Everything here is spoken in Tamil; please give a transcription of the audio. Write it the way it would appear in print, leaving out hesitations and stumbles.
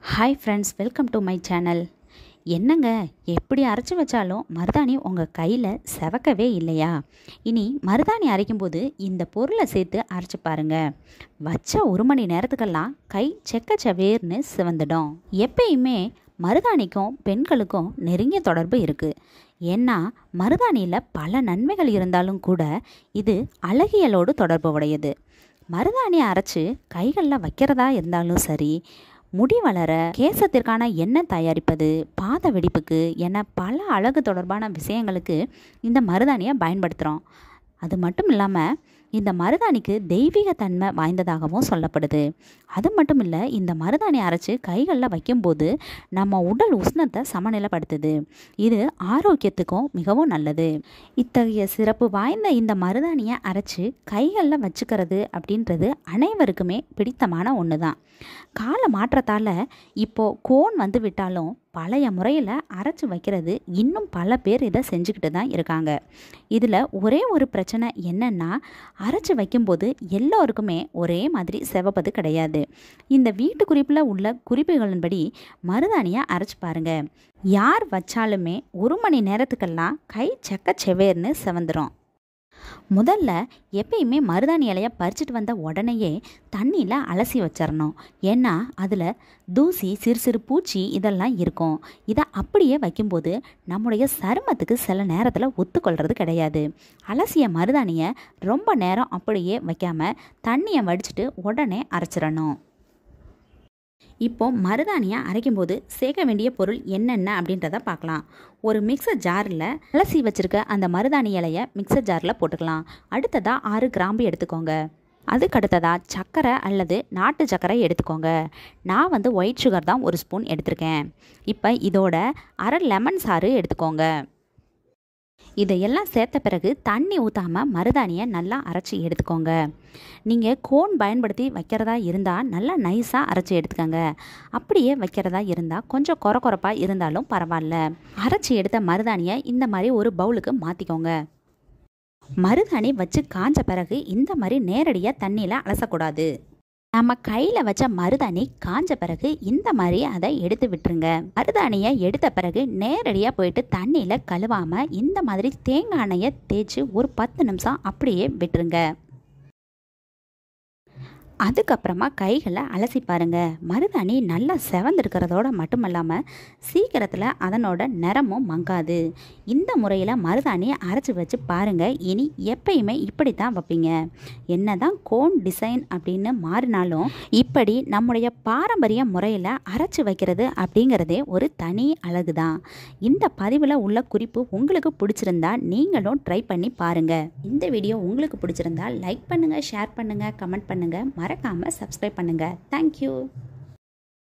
Hi friends, welcome to my channel. என்னங்க, எப்படி அரைச்சி வச்சாலும் மருதாணி உங்கள் கையில் செவக்கவே இல்லையா? இனி மருதாணி அரைக்கும்போது இந்த பொருளை சேர்த்து அரைச்சி பாருங்கள். வச்ச 1 மணி நேரத்துக்கெல்லாம் கை செக்கச்சவேர்னு சிவந்துடும். எப்பயுமே மருதாணிக்கும் பெண்களுக்கும் நெருங்கிய தொடர்பு இருக்குது. ஏன்னா மருதாணியில் பல நன்மைகள் இருந்தாலும் கூட இது அழகியலோடு தொடர்பு உடையது. மருதாணி அரைச்சி கைகளில் வைக்கிறதா இருந்தாலும் சரி, முடி வளர, கேசத்திற்கான எண்ணெய் தயாரிப்பது, பாத வெடிப்புக்கு என பல அழகு தொடர்பான விஷயங்களுக்கு இந்த மருதாணியை பயன்படுத்துகிறோம். அது மட்டும் இல்லாமல் இந்த மருதாணிக்கு தெய்வீக தன்மை வாய்ந்ததாகவும் சொல்லப்படுது. அது மட்டும் இல்லை, இந்த மருதாணி அரைச்சி கைகளில் வைக்கும்போது நம்ம உடல் உஷ்ணத்தை சமநிலைப்படுத்துது. இது ஆரோக்கியத்துக்கும் மிகவும் நல்லது. இத்தகைய சிறப்பு வாய்ந்த இந்த மருதாணியை அரைச்சி கைகளில் வச்சுக்கிறது அப்படின்றது அனைவருக்குமே பிடித்தமான ஒன்று தான். கால மாற்றத்தால் இப்போது கோன் வந்து விட்டாலும் பழைய முறையில் அரைச்சி வைக்கிறது இன்னும் பல பேர் இதை செஞ்சுக்கிட்டு தான் இருக்காங்க. இதில் ஒரே ஒரு பிரச்சனை என்னென்னா, அரைச்சி வைக்கும்போது எல்லோருக்குமே ஒரே மாதிரி செவப்பது கிடையாது. இந்த வீட்டு குறிப்பில் உள்ள குறிப்புகளின்படி மருதாணியை அரைச்சி பாருங்கள். யார் வச்சாலுமே 1 மணி நேரத்துக்கெல்லாம் கை செக்கச்செவேர்னு செவந்துடும். முதல்ல எப்பயுமே மருதாணி இலையை பறிச்சிட்டு வந்த உடனேயே தண்ணியில் அலசி வச்சிடணும். ஏன்னா அதில் தூசி, சிறு சிறு பூச்சி இதெல்லாம் இருக்கும். இதை அப்படியே வைக்கும்போது நம்முடைய சருமத்துக்கு சில நேரத்தில் ஒத்துக்கொள்கிறது கிடையாது. அலசிய மருதாணியை ரொம்ப நேரம் அப்படியே வைக்காமல் தண்ணியை வடிச்சிட்டு உடனே அரைச்சிடணும். இப்போது மருதாணியை அரைக்கும்போது சேர்க்க வேண்டிய பொருள் என்னென்ன அப்படின்றத பார்க்கலாம். ஒரு மிக்சர் ஜாரில் அலசி வச்சுருக்க அந்த மருதாணி இலையை மிக்சர் ஜாரில் போட்டுக்கலாம். அடுத்ததாக 6 கிராம்பு எடுத்துக்கோங்க. அதுக்கடுத்ததாக சர்க்கரை அல்லது நாட்டு சர்க்கரை எடுத்துக்கோங்க. நான் ஒயிட் சுகர் தான் 1 ஸ்பூன் எடுத்திருக்கேன். இப்போ இதோட அரை லெமன் சாறு எடுத்துக்கோங்க. இதையெல்லாம் சேர்த்த பிறகு தண்ணி ஊற்றாமல் மருதாணியை நல்லா அரைச்சி எடுத்துக்கோங்க. நீங்கள் கோன் பயன்படுத்தி வைக்கிறதா இருந்தால் நல்லா நைஸாக அரைச்சி எடுத்துக்கோங்க. அப்படியே வைக்கிறதா இருந்தால் கொஞ்சம் கொரப்பாக இருந்தாலும் பரவாயில்ல. அரைச்சி எடுத்த மருதாணியை இந்த மாதிரி ஒரு பவுலுக்கு மாற்றிக்கோங்க. மருதாணி வச்சு காஞ்ச பிறகு இந்த மாதிரி நேரடியாக தண்ணியில் அலசக்கூடாது. நம்ம கையில் வச்ச மருதாணி காஞ்ச பிறகு இந்த மாதிரி அதை எடுத்து விட்டுருங்க. மருதாணியை எடுத்த பிறகு நேரடியாக போயிட்டு தண்ணியில் கழுவாமல் இந்த மாதிரி தேங்காய் எண்ணெயை தேய்ச்சி ஒரு 10 நிமிஷம் அப்படியே விட்டுருங்க. அதுக்கப்புறமா கைகளை அலசி பாருங்கள். மருதாணி நல்லா செவந்திருக்கிறதோட மட்டும் இல்லாமல் சீக்கிரத்தில் அதனோட நிறமும் மங்காது. இந்த முறையில் மருதாணியை அரைச்சி வச்சு பாருங்கள். இனி எப்பயுமே இப்படி தான் வைப்பீங்க. என்ன தான் கோன் டிசைன் அப்படின்னு மாறினாலும் இப்படி நம்முடைய பாரம்பரிய முறையில் அரைச்சி வைக்கிறது அப்படிங்கிறதே ஒரு தனி அழகு தான். இந்த பதிவில் உள்ள குறிப்பு உங்களுக்கு பிடிச்சிருந்தா நீங்களும் ட்ரை பண்ணி பாருங்கள். இந்த வீடியோ உங்களுக்கு பிடிச்சிருந்தா லைக் பண்ணுங்கள், ஷேர் பண்ணுங்கள், கமெண்ட் பண்ணுங்கள். மறக்காமல் சப்ஸ்கிரைப் பண்ணுங்கள். தேங்க்யூ.